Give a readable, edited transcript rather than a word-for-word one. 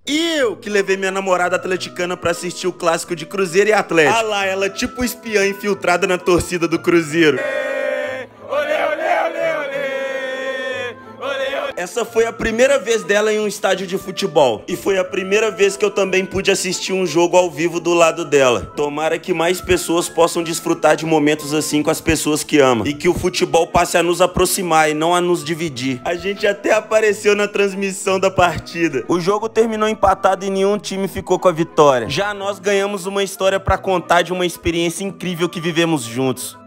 E eu que levei minha namorada atleticana pra assistir o clássico de Cruzeiro e Atlético. Ah lá, ela tipo espiã infiltrada na torcida do Cruzeiro. Essa foi a primeira vez dela em um estádio de futebol. E foi a primeira vez que eu também pude assistir um jogo ao vivo do lado dela. Tomara que mais pessoas possam desfrutar de momentos assim com as pessoas que amam. E que o futebol passe a nos aproximar e não a nos dividir. A gente até apareceu na transmissão da partida. O jogo terminou empatado e nenhum time ficou com a vitória. Já nós ganhamos uma história pra contar de uma experiência incrível que vivemos juntos.